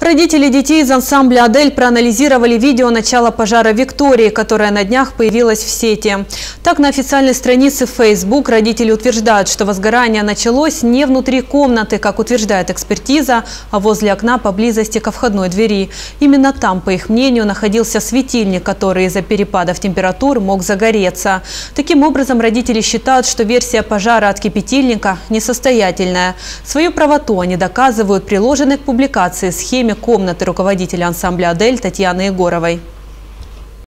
Родители детей из ансамбля «Адель» проанализировали видео начала пожара Виктории, которое на днях появилось в сети. Так, на официальной странице в Facebook родители утверждают, что возгорание началось не внутри комнаты, как утверждает экспертиза, а возле окна поблизости ко входной двери. Именно там, по их мнению, находился светильник, который из-за перепадов температур мог загореться. Таким образом, родители считают, что версия пожара от кипятильника несостоятельная. Свою правоту они доказывают приложенной к публикации схеме комнаты руководителя ансамбля «Адель» Татьяны Егоровой.